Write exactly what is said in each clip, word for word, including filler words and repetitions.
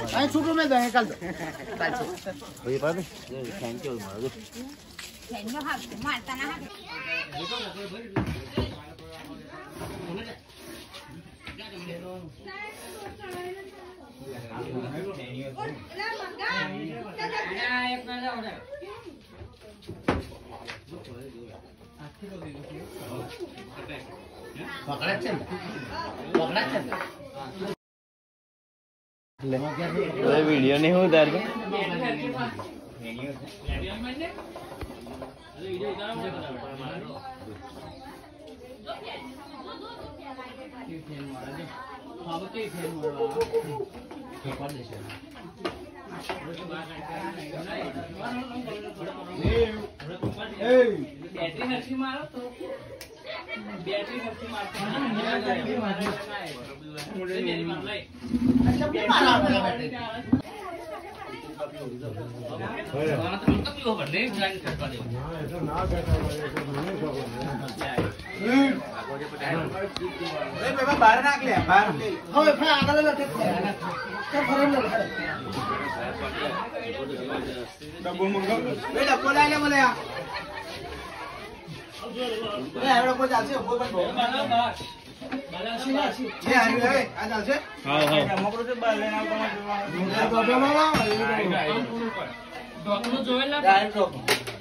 અહીં છૂટું મેં દો કાલ દો કાલ છે ભાઈ પાડે થેન્ક યુ મારું થેન્ક યુ હા મારતા ના પકડા છે પકડા છે वीडियो नहीं हो उतार बैटरी नक्की मारो तो बैटरी नक्की मारते मेरी मार लाई अच्छा भी मारा बैटरी हां तो हम भी होगा नहीं ज्वाइन कर पा दे ना ऐसा ना बैठा हुआ है नहीं होगा ए बाबा बाहर नाक ले बाहर હવે ફા આગળ લટક કે ફરે લે ડબ્બો મંગો એ ડબ્બો લઈ લે મને આ એ આવડો કોઈ ચાલશે ઉપર પર बस એ હારી લે આ ચાલશે हाँ हाँ મકરો છે બાર લઈને આવતો ડબ્બો મામા डॉक्टर જોયેલા ડાયરેક્ટ ડબ્બો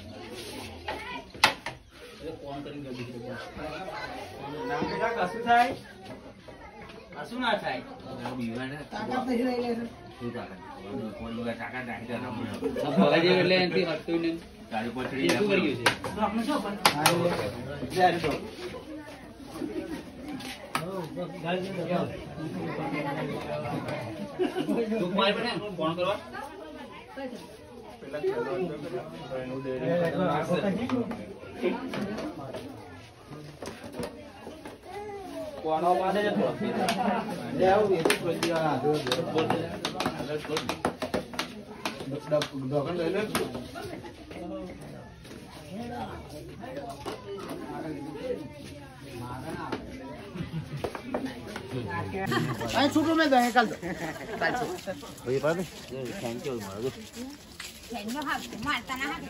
ફોન કરીને દીધું નામ બેટા કશું થાય શું ના થાય તાકાત નહીં લઈ લે શું તાકાત કોઈ લોકો તાકાત રાખી દે ભગા જે એટલે એનથી હટતું ને તારે પછડી શું કર્યું છે આપણે શું પણ હારી લે ડાયરેક્ટ તું મારી પડે ફોન કરવા કોનો પાસે જતો લે આવ એ તો કોઈ દી આ બોલ દોકન લઈ લે અહીં છૂટું મેં દો કાલ દો કાલ છે भाई पाड़े थैंक यू मारू થેન્ક યુ હા મારતા ના